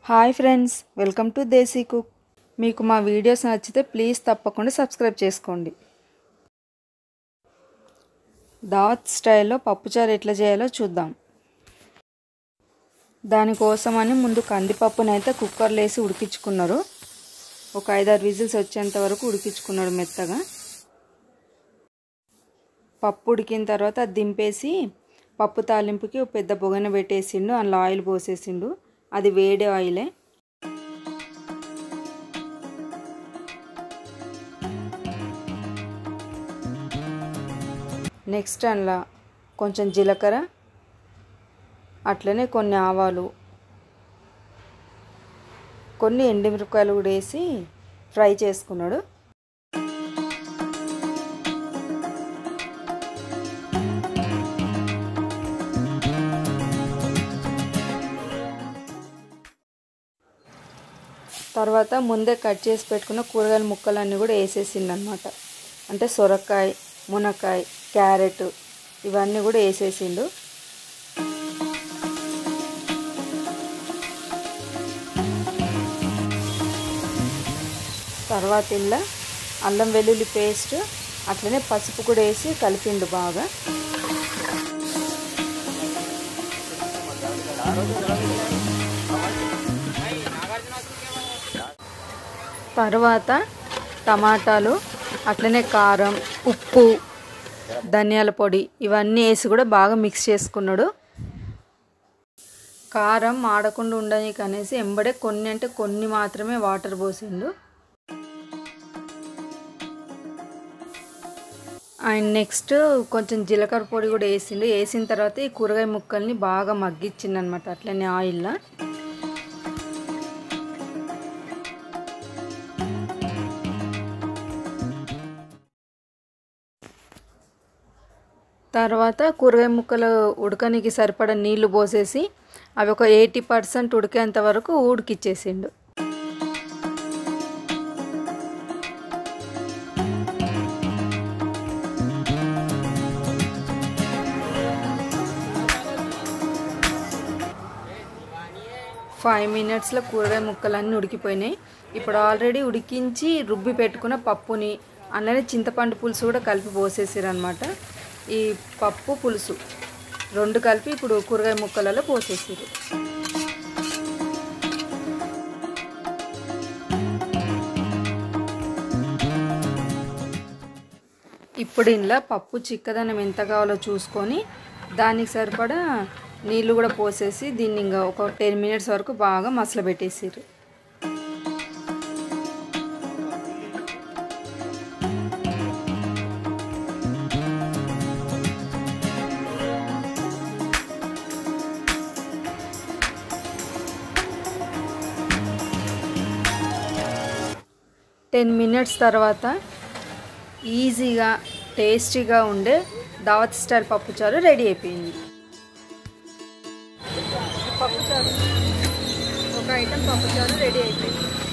Hi friends, welcome to Desi cook. మీకు మా videos నచ్చితే ప్లీజ్ తప్పకుండా సబ్స్క్రైబ్ చేసుకోండి. దావత్ స్టైల్లో పప్పుచారు ఎట్లా చేయాలో చూద్దాం. దానికోసమని ముందు కందిపప్పునైతే కుక్కర్లో వేసి ఉడికించుకున్నారు. ఒక 5-6 విజిల్స్ వచ్చేంత వరకు ఉడికించుకున్నాడు మెత్తగా. పప్పు ఉడికిన తర్వాత అది దింపేసి పప్పు తాలింపుకి ఒక పెద్ద బొగన పెట్టేసిండు. అందులో ఆయిల్ పోసేసిండు. అది వేడి ఆయిలే. నెక్స్ట్ అందులో కొంచెం జీలకర్ర, అట్లనే కొన్ని ఆవాలు, కొన్ని ఎండుమిరపకాయలు కూడా వేసి ఫ్రై చేసుకున్నాడు. తర్వాత ముందే కట్ చేసి పెట్టుకున్న కూరగాయల ముక్కలన్నీ కూడా వేసేసిండు అనమాట. అంటే సొరకాయ, మునక్కాయ, క్యారెట్ ఇవన్నీ కూడా వేసేసిండు. తర్వాత ఇలా అల్లం వెల్లుల్లి పేస్ట్ అట్లనే పసుపు కూడా వేసి కలిపిండు బాగా. తర్వాత టమాటాలు, అట్లనే కారం, ఉప్పు, ధనియాల పొడి ఇవన్నీ వేసి కూడా బాగా మిక్స్ చేసుకున్నాడు. కారం ఆడకుండా ఉండని కనేసి ఎంబడే కొన్ని మాత్రమే వాటర్ పోసిండు. అండ్ నెక్స్ట్ కొంచెం జీలకర్ర పొడి కూడా వేసిండు. వేసిన తర్వాత ఈ కూరగాయ ముక్కల్ని బాగా మగ్గించిండు అనమాట. అట్లనే ఆయిల్లో తర్వాత కూరగాయ ముక్కలు ఉడకనికి సరిపడా నీళ్లు పోసేసి అవి ఒక 80% ఉడికేంత వరకు ఉడికిచ్చేసిండు. ఫైవ్ మినిట్స్లో కూరగాయ ముక్కలన్నీ ఉడికిపోయినాయి. ఇప్పుడు ఆల్రెడీ ఉడికించి రుబ్బి పెట్టుకున్న పప్పుని అలానే చింతపండు పులుసు కూడా కలిపి పోసేసారు అనమాట. ఈ పప్పు పులుసు రెండు కలిపి ఇప్పుడు కూరగాయ ముక్కలలో పోసేసారు. ఇప్పుడు ఇందులో పప్పు చిక్కదనం ఎంత కావాలో చూసుకొని దానికి సరిపడా నీళ్ళు కూడా పోసేసి దీన్ని ఇంకా ఒక 10 మినిట్స్ వరకు బాగా మసలబెట్టేసారు. టెన్ మినిట్స్ తర్వాత ఈజీగా టేస్టీగా ఉండే దావత్ స్టైల్ పప్పుచారు రెడీ అయిపోయింది. పప్పుచారు ఒక ఐటెం పప్పుచారు రెడీ అయిపోయింది.